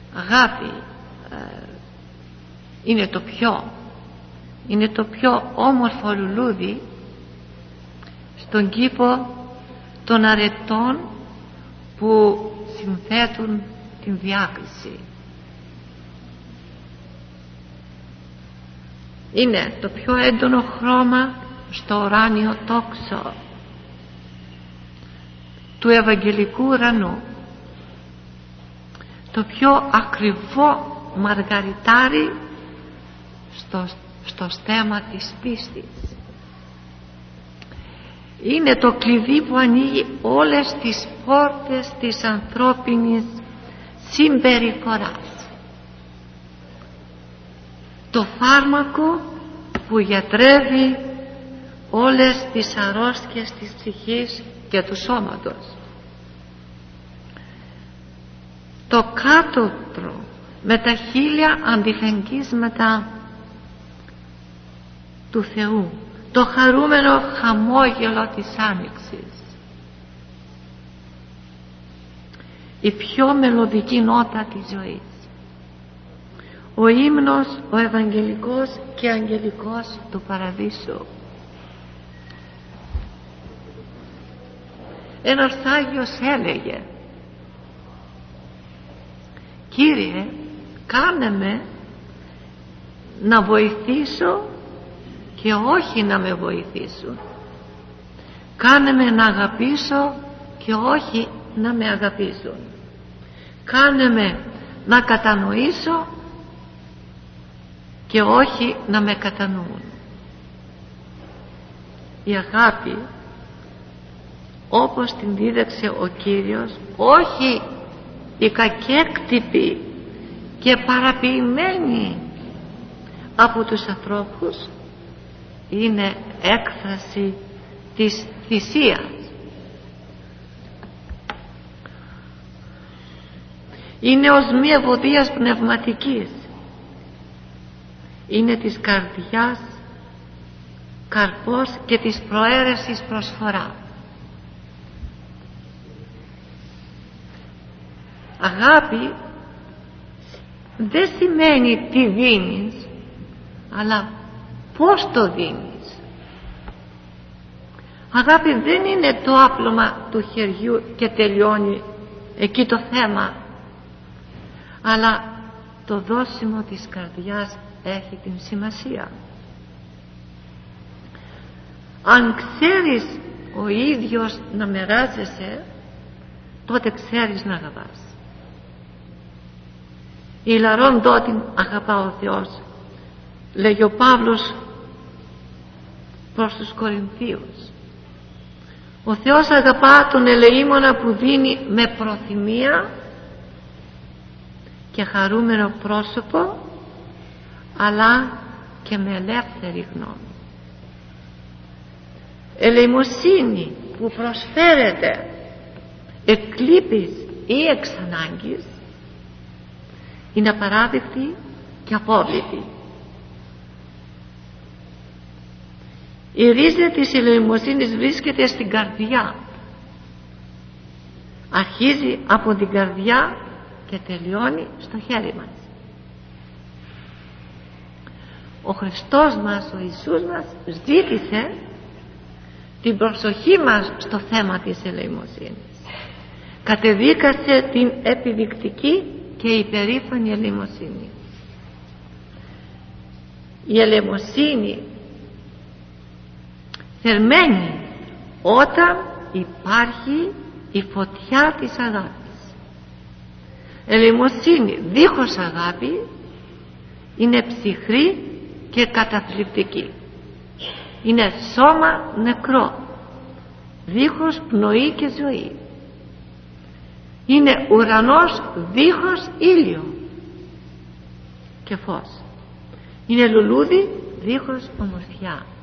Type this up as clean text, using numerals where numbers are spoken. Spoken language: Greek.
Αγάπη είναι το πιο όμορφο λουλούδι στον κήπο των αρετών που συνθέτουν την διάκριση. Είναι το πιο έντονο χρώμα στο ουράνιο τόξο του Ευαγγελικού ουρανού, το πιο ακριβό μαργαριτάρι στο στέμμα της πίστης. Είναι το κλειδί που ανοίγει όλες τις πόρτες της ανθρώπινης συμπεριφοράς, το φάρμακο που γιατρεύει όλες τις αρρώστιες της ψυχής και του σώματος, το κάτωτρο με τα 1000 αντιφεγγίσματα του Θεού, το χαρούμενο χαμόγελο της άνοιξης, η πιο μελωδική νότα της ζωής, ο ύμνος ο ευαγγελικός και αγγελικός του παραδείσου. Ένας Άγιος έλεγε: Κύριε, κάνε με να βοηθήσω και όχι να με βοηθήσουν. Κάνε με να αγαπήσω και όχι να με αγαπήσουν. Κάνε με να κατανοήσω και όχι να με κατανοούν. Η αγάπη, όπως την δίδαξε ο Κύριος, όχι η κακέκτυπη και παραποιημένη από τους ανθρώπους, είναι έκφραση της θυσίας. Είναι οσμή ευωδίας πνευματικής. Είναι της καρδιάς καρπός και της προαίρεσης προσφορά. Αγάπη δεν σημαίνει τι δίνεις, αλλά πώς το δίνεις. Αγάπη δεν είναι το άπλωμα του χεριού και τελειώνει εκεί το θέμα, αλλά το δώσιμο της καρδιάς έχει την σημασία. Αν ξέρεις ο ίδιος να μοιράζεσαι, τότε ξέρεις να αγαπάς. Η λαρών τότην αγαπά ο Θεός, λέγει ο Παύλος προς τους Κορινθίους. Ο Θεός αγαπά τον ελεήμονα που δίνει με προθυμία και χαρούμενο πρόσωπο, αλλά και με ελεύθερη γνώμη. Ελεημοσύνη που προσφέρεται εκ λύπης ή εξ ανάγκης είναι απαράδεκτη και απόλυτη. Η ρίζα της ελεημοσύνης βρίσκεται στην καρδιά. Αρχίζει από την καρδιά και τελειώνει στο χέρι μας. Ο Χριστός μας, ο Ιησούς μας, ζήτησε την προσοχή μας στο θέμα της ελεημοσύνης. Κατεδίκασε την επιδεικτική και υπερήφανη ελεημοσύνη. Η ελεημοσύνη θερμαίνει όταν υπάρχει η φωτιά της αγάπης. Ελεημοσύνη δίχως αγάπη είναι ψυχρή και καταθλιπτική. Είναι σώμα νεκρό, δίχως πνοή και ζωή. Είναι ουρανός δίχως ήλιο και φως. Είναι λουλούδι δίχως ομορφιά.